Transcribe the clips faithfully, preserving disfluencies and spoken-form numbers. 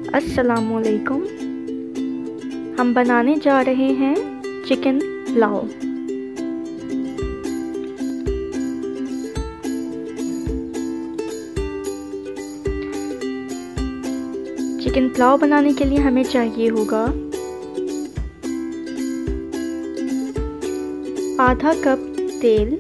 अस्सलामुअलैकुम। हम बनाने जा रहे हैं चिकन पुलाव। चिकन पुलाव बनाने के लिए हमें चाहिए होगा आधा कप तेल।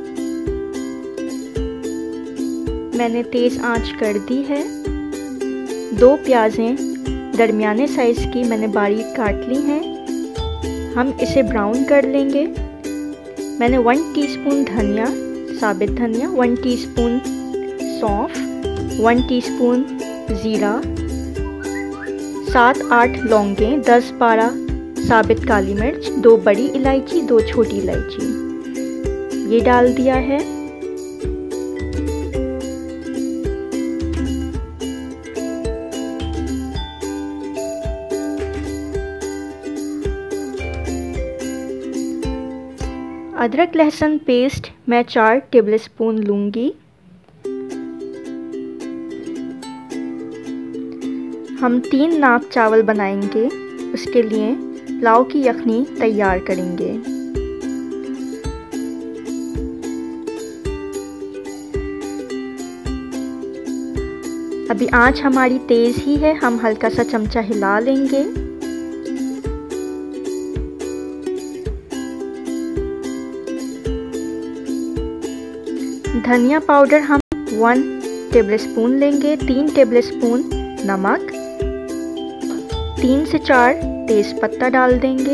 मैंने तेज़ आंच कर दी है। दो प्याज़ें दरमियाने साइज़ की मैंने बारीक काट ली हैं। हम इसे ब्राउन कर लेंगे। मैंने वन टीस्पून धनिया, साबित धनिया, वन टीस्पून सौंफ, वन टीस्पून ज़ीरा, सात आठ लौंगें, दस बारह साबित काली मिर्च, दो बड़ी इलायची, दो छोटी इलायची ये डाल दिया है। अदरक लहसुन पेस्ट मैं चार टेबलस्पून लूँगी। हम तीन नाप चावल बनाएंगे, उसके लिए पुलाव की यखनी तैयार करेंगे। अभी आंच हमारी तेज़ ही है, हम हल्का सा चमचा हिला लेंगे। धनिया पाउडर हम वन टेबलस्पून लेंगे। तीन टेबलस्पून नमक, तीन से चार तेज पत्ता डाल देंगे।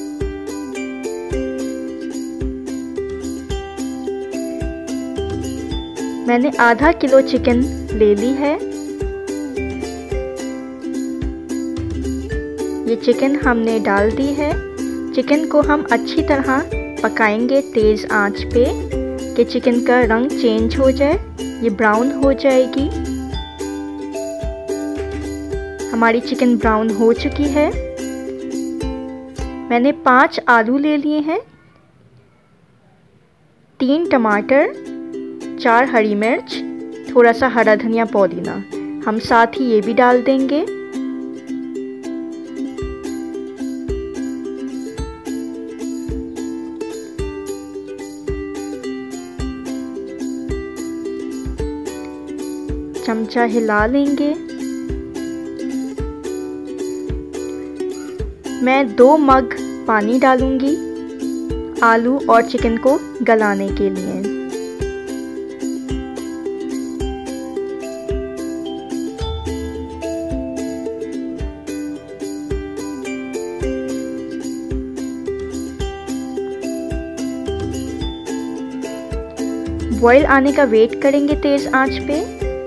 मैंने आधा किलो चिकन ले ली है। ये चिकन हमने डाल दी है। चिकन को हम अच्छी तरह पकाएंगे तेज आंच पे कि चिकन का रंग चेंज हो जाए, ये ब्राउन हो जाएगी। हमारी चिकन ब्राउन हो चुकी है। मैंने पांच आलू ले लिए हैं, तीन टमाटर, चार हरी मिर्च, थोड़ा सा हरा धनिया पुदीना हम साथ ही ये भी डाल देंगे। चमचा हिला लेंगे। मैं दो मग पानी डालूंगी आलू और चिकन को गलाने के लिए। बॉईल आने का वेट करेंगे तेज आंच पे।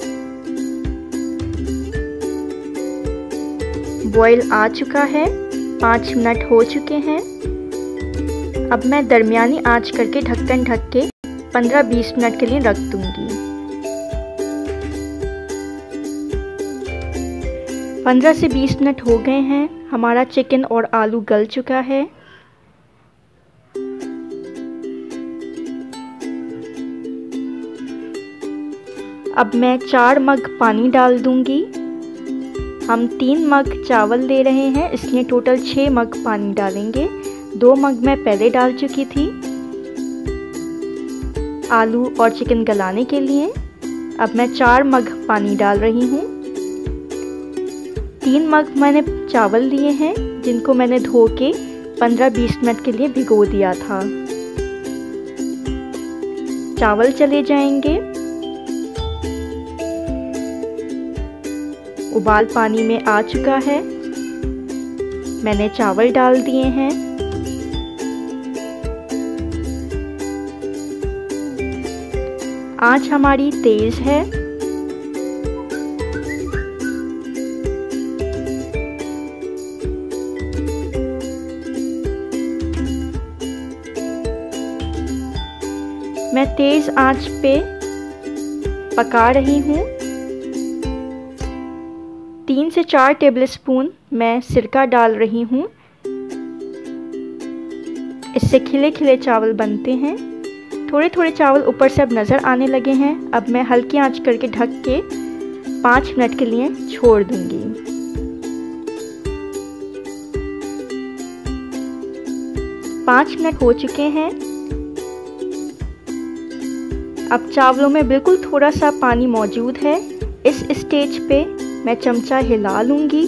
बॉईल आ चुका है, पाँच मिनट हो चुके हैं। अब मैं दरमियानी आंच करके ढक्कन ढक के पंद्रह बीस मिनट के लिए रख दूंगी। पंद्रह से बीस मिनट हो गए हैं, हमारा चिकन और आलू गल चुका है। अब मैं चार मग पानी डाल दूंगी। हम तीन मग चावल ले रहे हैं, इसलिए टोटल छः मग पानी डालेंगे। दो मग मैं पहले डाल चुकी थी आलू और चिकन गलाने के लिए। अब मैं चार मग पानी डाल रही हूँ। तीन मग मैंने चावल लिए हैं, जिनको मैंने धो के पंद्रह बीस मिनट के लिए भिगो दिया था। चावल चले जाएंगे। उबाल पानी में आ चुका है। मैंने चावल डाल दिए हैं। आंच हमारी तेज है। मैं तेज आंच पे पका रही हूँ। तीन से चार टेबलस्पून मैं सिरका डाल रही हूँ। इससे खिले खिले चावल बनते हैं। थोड़े थोड़े चावल ऊपर से अब नज़र आने लगे हैं। अब मैं हल्की आंच करके ढक के पाँच मिनट के लिए छोड़ दूंगी। पाँच मिनट हो चुके हैं। अब चावलों में बिल्कुल थोड़ा सा पानी मौजूद है। इस स्टेज पे मैं चमचा हिला लूँगी।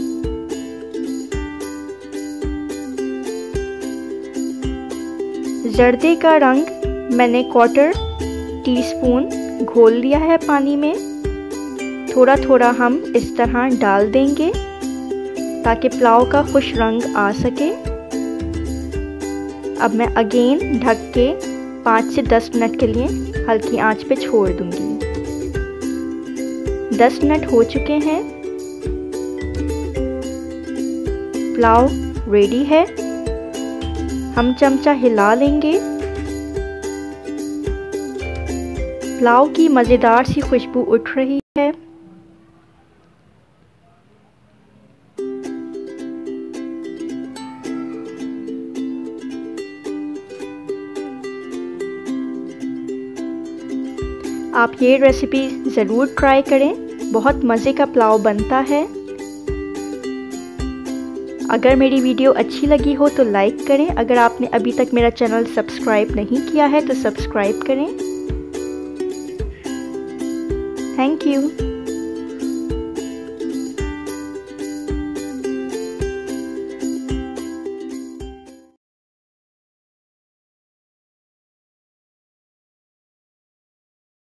जर्दे का रंग मैंने क्वार्टर टीस्पून घोल लिया है पानी में। थोड़ा थोड़ा हम इस तरह डाल देंगे ताकि पुलाव का खुश रंग आ सके। अब मैं अगेन ढक के पाँच से दस मिनट के लिए हल्की आंच पे छोड़ दूंगी। दस मिनट हो चुके हैं। पुलाव रेडी है। हम चमचा हिला लेंगे। पुलाव की मज़ेदार सी खुशबू उठ रही है। आप ये रेसिपी ज़रूर ट्राई करें, बहुत मज़े का पुलाव बनता है। अगर मेरी वीडियो अच्छी लगी हो तो लाइक करें। अगर आपने अभी तक मेरा चैनल सब्सक्राइब नहीं किया है तो सब्सक्राइब करें। Thank you.